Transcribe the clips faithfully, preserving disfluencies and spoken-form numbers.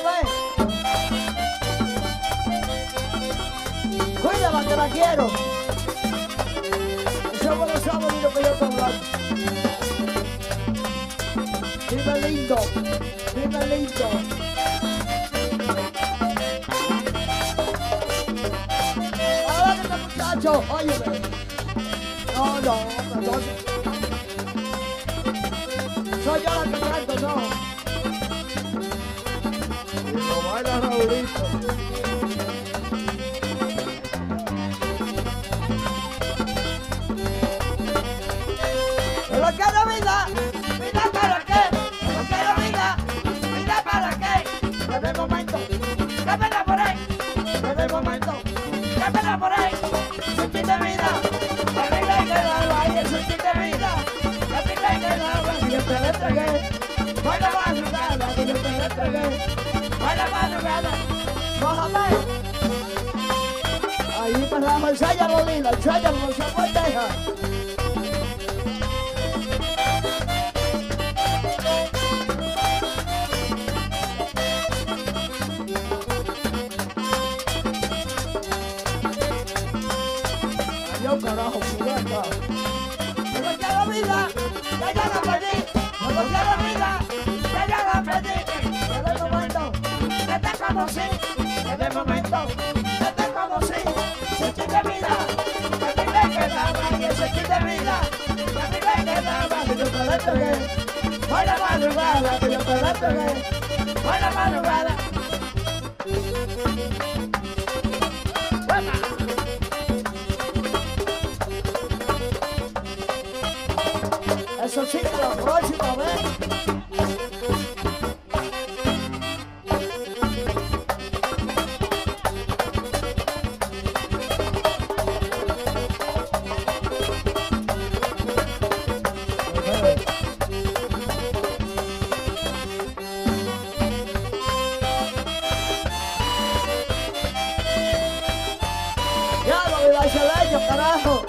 ver. Cuídala que la quiero. Eso no lo sabe ni lo que yo estoy hablando. Dime lindo, dime lindo. Ahora que este muchacho, óyeme. No, no, perdón. Soy yo la que canto, no. Y lo baila Raulito. Pero quiero vida, vida para qué, no quiero vida, vida para qué. Desde el momento que me enamoré, desde el momento que me enamoré, sentí de vida, la vida que daba y el sentí de vida, la vida que daba y yo te la entregué. Fue la madrugada que yo te la entregué, fue la madrugada, cójame. Ahí me rajo, enséñalo, Lila, enséñalo, no se pendeja. Yo carajo, cubata. No me quiero vida, ya ya la perdí. No me quiero vida, ya ya la perdí. Desde el momento que te conocí, desde el momento que te conocí, sentí de vida, que a mí me quedaba y el sentí de vida, que a mí me quedaba, que yo te la entregué. Fue la madrugada, que yo te la entregué. Fue la madrugada. Eso sí, la próxima vez. Ya lo de Chaleño, carajo.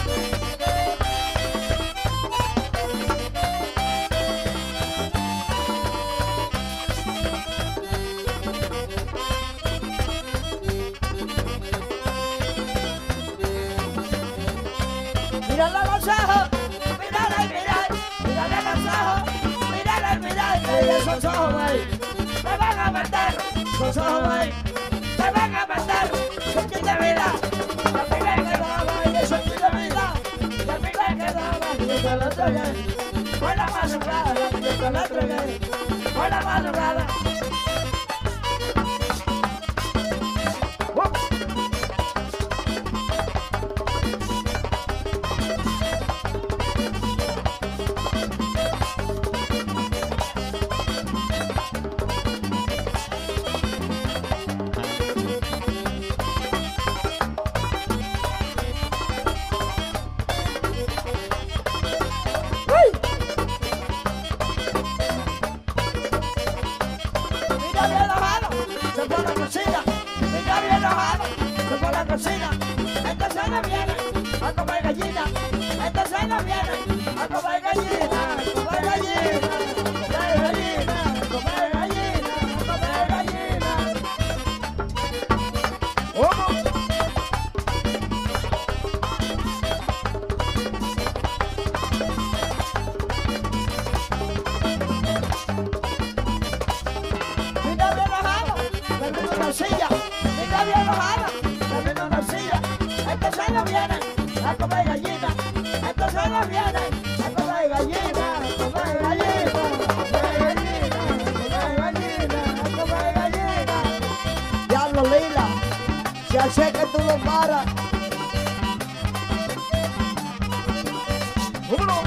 Mírale los ojos, mírale al mirar, mírale los ojos, mírale al mirar, que esos ojos, güey, me van a matar, esos ojos, güey, me van a matar, sentí de vida, que a mí me quedaba, y eso sentí de vida, que a mí me quedaba, y yo te la entregué, fue la madrugada, que yo te la entregué, fue la madrugada. Se fue a la cocina, mi novio enojado, se fue a la cocina. Esta cena viene a comer gallina, esta cena viene a comer gallina, a comer gallina, a comer gallina, a comer gallina, a comer gallina. ¿Cómo? Mi novio enojado, me vino una silla, mi novio enojado, me vino una silla. Esta cena viene a comer gallina, esta cena viene a comer gallina, a comer gallina, a comer gallina, a comer gallina. Diablo, Lila, ya sé que tú lo paras. ¡Uno!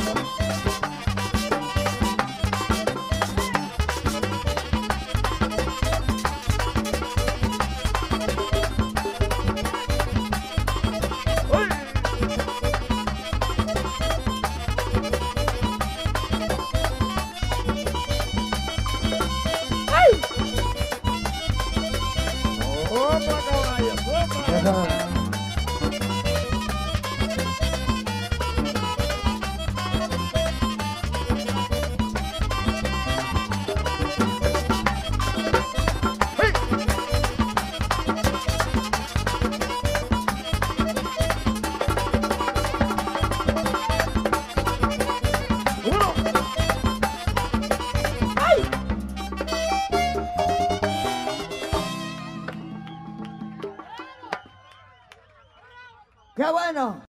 ¡Qué bueno!